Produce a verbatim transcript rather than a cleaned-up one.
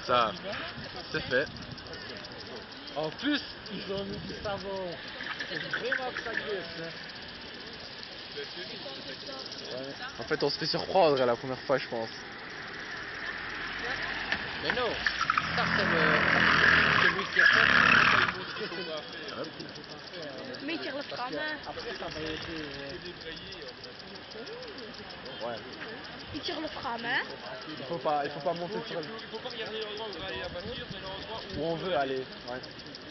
ça, c'est fait. En plus, ils ont mis du savon. C'est vraiment pas ça. Ouais. En fait, on se fait surprendre à la première fois, je pense. Mais non, ça c'est le... celui qui a fait. Mais il tire le frein à main. Après, ça va être... Ouais. Il tire le frein à main. Il faut pas, il faut pas monter sur le... Il faut pas regarder l'endroit où va aller la voiture, mais l'endroit où on veut aller. Ouais.